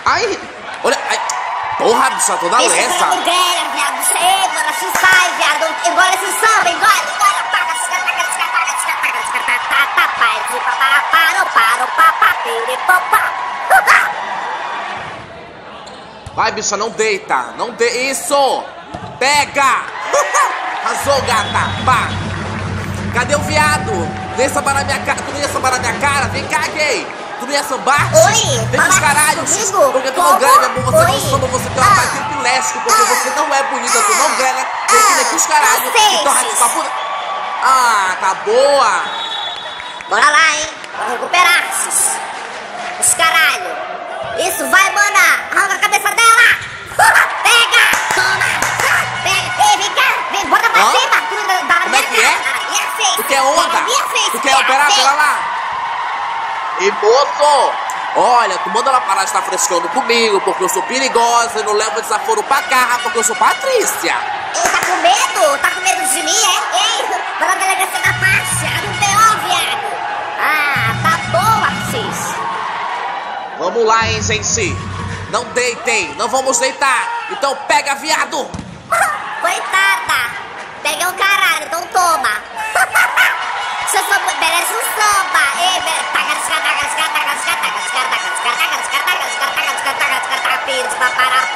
Ai, olha, ai. Porra, bicha, toda lesa. Viado, você, mano, se sai, viado. Engole esse samba, engole, apaga, vai, bicha, não deita. Não deita. Isso! Pega! Arrasou, gata. Pá. Cadê o viado? Vem sambar na minha cara. Tu não ia sambar na minha cara? Vem cá, gay. Tu não ia sambar? Oi, vem com os caralhos. Porque tu não grelha, você não samba, você tem uma parte epilético. Porque você não é bonita, tu não grelha. Vem aqui os caralhos. Então, pra puta. Ah, tá boa. Bora lá, hein? Bora recuperar os caralho. Isso, vai, mana. Arranca a cabeça dela. Pega. Toma. Pega. Ei, vem cá. Vem, bota pra cima. Como é que é? Tu quer onda? Tu quer operar? Pera lá. E moço, olha, tu manda ela parar de estar frescando comigo, porque eu sou perigosa e não levo desaforo pra cá, porque eu sou Patrícia. Ei, tá com medo? Tá com medo de mim, é? Ei, vai na delegacia da Pássia, no B.O., viado. Ah, tá boa, vocês. Vamos lá, hein, gente. Não deitem, não vamos deitar. Então pega, viado. Coitada. Pega o caralho, então toma. Você só merece um samba. Ei, taca,